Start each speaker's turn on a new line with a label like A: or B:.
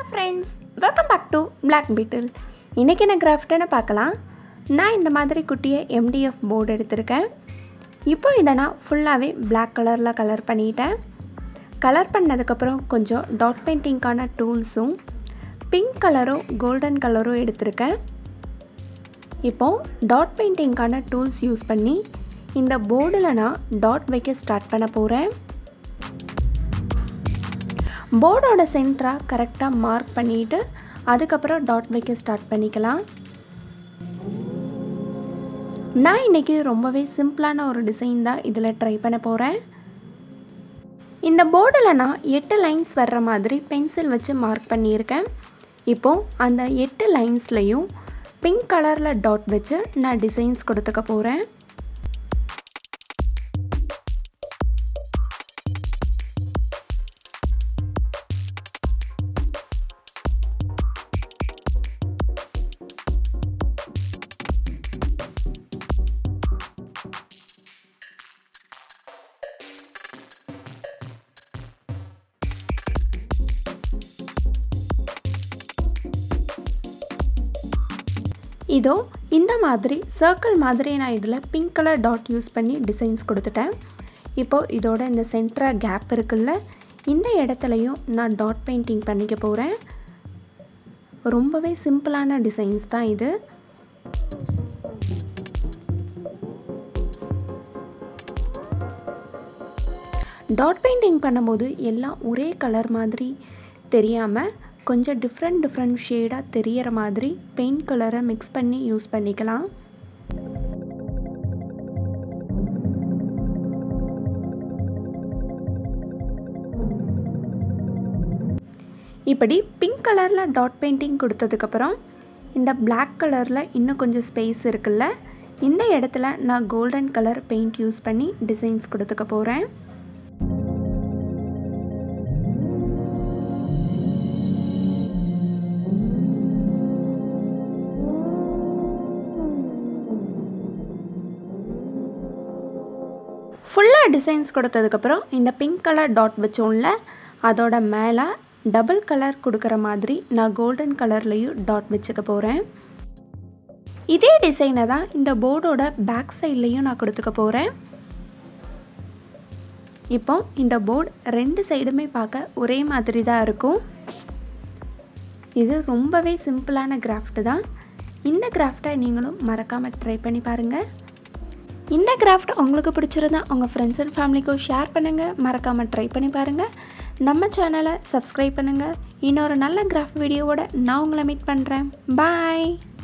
A: friends, welcome back to Black Beetle. இன்னைக்கு என்ன கிராஃப்ட்னு பார்க்கலாம். நான் இந்த மாதிரி குட்டிய MDF போர்டு எடுத்துர்க்கேன். இப்போ இத நான் ஃபுல்லாவே Black கலர்ல கலர் பண்ணிட்டேன். கலர் பண்ணதுக்கு அப்புறம் கொஞ்சம் டாட் பெயிண்டிங்கான டூல்ஸும் பிங்க் கலரும் கோல்டன் கலரும் எடுத்துர்க்கேன். இப்போ டாட் பெயிண்டிங்கான டூல்ஸ் யூஸ் பண்ணி இந்த போர்டுல நான் டாட் வைக்க ஸ்டார்ட் பண்ண போறேன். போர்டோட சென்டரா கரெக்ட்டா மார்க் பண்ணிட்டு அதுக்கு அப்புறம் டாட் வைக்க ஸ்டார்ட் பண்ணிக்கலாம். நான் இன்னைக்கு ரொம்பவே சிம்பிளான ஒரு டிசைன் தான் இதல ட்ரை பண்ண போறேன். இந்த போர்டுல நான் 8 லைன்ஸ் வர்ற மாதிரி பென்சில் வச்சு மார்க் பண்ணியிருக்கேன். இப்போ அந்த 8 லைன்ஸ்லயும் பிங்க் கலர்ல டாட் வச்சு நான் டிசைன்ஸ் கொடுத்துக்க போறேன். இதோ இந்த மாதிரி சர்க்கிள் மாதிரி நான் இதில் பிங்க் கலர் டாட் யூஸ் பண்ணி டிசைன்ஸ் கொடுத்துட்டேன். இப்போது இதோட இந்த சென்டரா கேப் இருக்குல்ல, இந்த இடத்துலையும் நான் டாட் பெயிண்டிங் பண்ணிக்க போகிறேன். ரொம்பவே சிம்பிளான டிசைன்ஸ் தான் இது. டாட் பெயிண்டிங் பண்ணும்போது எல்லாம் ஒரே கலர் மாதிரி தெரியாமல் கொஞ்சம் டிஃப்ரெண்ட் ஷேடாக தெரியற மாதிரி பெயிண்ட் கலரை மிக்ஸ் பண்ணி யூஸ் பண்ணிக்கலாம். இப்படி பிங்க் கலரில் டாட் பெயிண்டிங் கொடுத்ததுக்கப்புறம் இந்த பிளாக் கலரில் இன்னும் கொஞ்சம் ஸ்பேஸ் இருக்குல்ல, இந்த இடத்துல நான் கோல்டன் கலர் பெயிண்ட் யூஸ் பண்ணி டிசைன்ஸ் கொடுத்துக்க போகிறேன். ஃபுல்லாக டிசைன்ஸ் கொடுத்ததுக்கப்புறம் இந்த பிங்க் கலர் டாட் வச்சோம்ல, அதோட மேலே டபுள் கலர் கொடுக்குற மாதிரி நான் கோல்டன் கலர்லேயும் டாட் வச்சுக்க போகிறேன். இதே டிசைனை தான் இந்த போர்டோட பேக் சைட்லேயும் நான் கொடுத்துக்க போகிறேன். இப்போ இந்த போர்டு 2 சைடுமே பார்க்க ஒரே மாதிரி தான் இருக்கும். இது ரொம்பவே சிம்பிளான கிராஃப்ட் தான். இந்த கிராஃப்டை நீங்களும் மறக்காமல் ட்ரை பண்ணி பாருங்கள். இந்த கிராஃப்ட் உங்களுக்கு பிடிச்சிருந்தா உங்கள் ஃப்ரெண்ட்ஸ் அண்ட் ஃபேமிலிக்கும் ஷேர் பண்ணுங்கள். மறக்காமல் ட்ரை பண்ணி பாருங்கள். நம்ம சேனலை சப்ஸ்கிரைப் பண்ணுங்கள். இன்னொரு நல்ல கிராஃப்ட் வீடியோவோட நான் உங்களை மீட் பண்ணுறேன். பாய்.